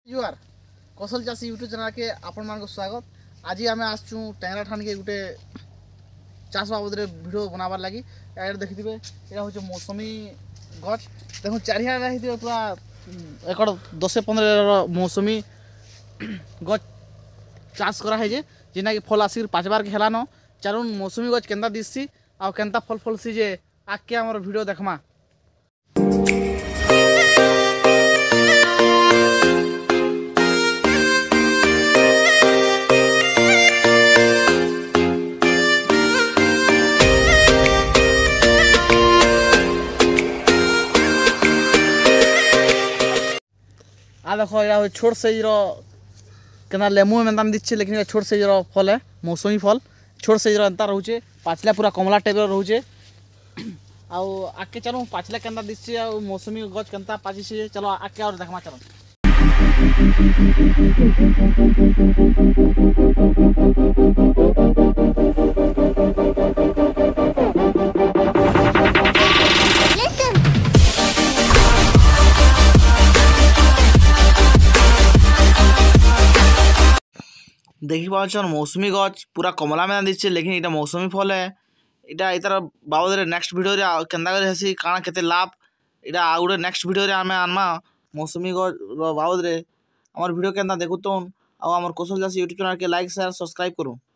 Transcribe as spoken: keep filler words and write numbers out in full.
जुआर कौशल चाषी YouTube channel के आपण मान स्वागत। आज आम आसचु टेंगरा ठान के गोटे चाष बाबद भिडियो बनाबार लगी। यार देखिए यहाँ हूँ मौसमी गच देखो चारिड़े पूरा एकड़ दस पंद्रह मौसमी गच चाष कराई जेना कि फल आसिक पाचबार के हेलान चारुन मौसमी गच केन्ता दिसी आ केन्ता फल फलसी जे आगे आमर भिडियो देखमा। आ देखो यहाँ छोट साइज केना लेमु में दीचे लेकिन छोट साइज फल है मौसमी फल छोट साइज एंता रोचे पाचला पूरा कमला टाइप रोचे। आउ आगे चलो पाचला केन्ता दिचे आ मौसमी गच केन्ता पाची चलो आगे और देखमा चलो। देखी पाचन मौसमी गच पूरा कमला में दिखे लेकिन इटा मौसमी फल है। इटा इतार बाबद नेक्स्ट वीडियो रे केन्ता कर हेसी काना केते लाभ इटा आ गुटे नेक्स्ट वीडियो रे आमे आनमा मौसमी गच बाबद रे। हमर वीडियो केन्ता देखुतन आ हमर कौशल चाषी यूट्यूब चैनल के लाइक शेयर सब्सक्राइब करू।